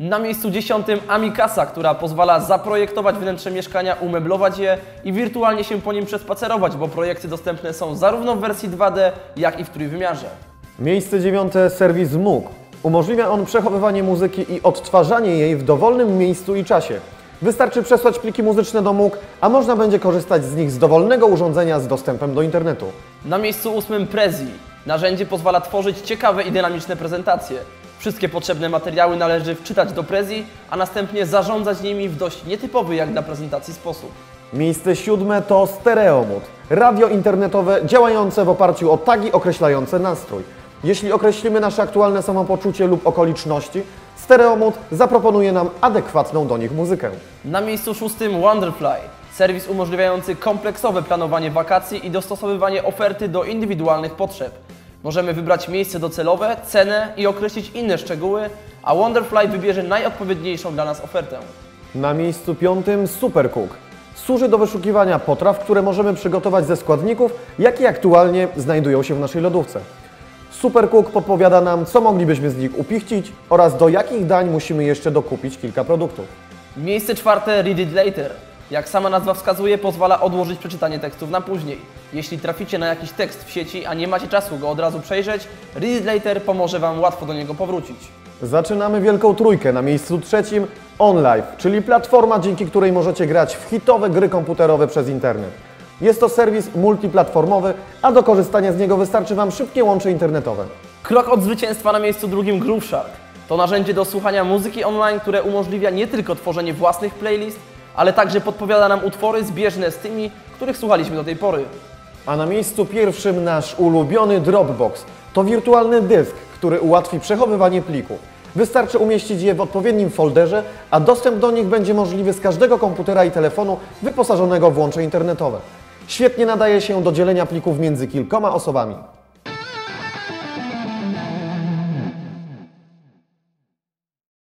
Na miejscu 10 Amikasa, która pozwala zaprojektować wnętrze mieszkania, umeblować je i wirtualnie się po nim przespacerować, bo projekty dostępne są zarówno w wersji 2D, jak i w trójwymiarze. Miejsce 9. serwis Moog. Umożliwia on przechowywanie muzyki i odtwarzanie jej w dowolnym miejscu i czasie. Wystarczy przesłać pliki muzyczne do Moog, a można będzie korzystać z nich z dowolnego urządzenia z dostępem do internetu. Na miejscu 8 Prezi. Narzędzie pozwala tworzyć ciekawe i dynamiczne prezentacje. Wszystkie potrzebne materiały należy wczytać do Prezi, a następnie zarządzać nimi w dość nietypowy jak dla prezentacji sposób. Miejsce 7. to Stereomód. Radio internetowe działające w oparciu o tagi określające nastrój. Jeśli określimy nasze aktualne samopoczucie lub okoliczności, Stereomód zaproponuje nam adekwatną do nich muzykę. Na miejscu 6 Wonderfly. Serwis umożliwiający kompleksowe planowanie wakacji i dostosowywanie oferty do indywidualnych potrzeb. Możemy wybrać miejsce docelowe, cenę i określić inne szczegóły, a Wonderfly wybierze najodpowiedniejszą dla nas ofertę. Na miejscu 5. Supercook. Służy do wyszukiwania potraw, które możemy przygotować ze składników, jakie aktualnie znajdują się w naszej lodówce. Supercook podpowiada nam, co moglibyśmy z nich upichcić oraz do jakich dań musimy jeszcze dokupić kilka produktów. Miejsce 4 Read It Later. Jak sama nazwa wskazuje, pozwala odłożyć przeczytanie tekstów na później. Jeśli traficie na jakiś tekst w sieci, a nie macie czasu go od razu przejrzeć, Read It Later pomoże Wam łatwo do niego powrócić. Zaczynamy wielką trójkę. Na miejscu 3 OnLive, czyli platforma, dzięki której możecie grać w hitowe gry komputerowe przez internet. Jest to serwis multiplatformowy, a do korzystania z niego wystarczy Wam szybkie łącze internetowe. Krok od zwycięstwa na miejscu 2 Grooveshark. To narzędzie do słuchania muzyki online, które umożliwia nie tylko tworzenie własnych playlist, ale także podpowiada nam utwory zbieżne z tymi, których słuchaliśmy do tej pory. A na miejscu 1 nasz ulubiony Dropbox. To wirtualny dysk, który ułatwi przechowywanie plików. Wystarczy umieścić je w odpowiednim folderze, a dostęp do nich będzie możliwy z każdego komputera i telefonu wyposażonego w łącze internetowe. Świetnie nadaje się do dzielenia plików między kilkoma osobami.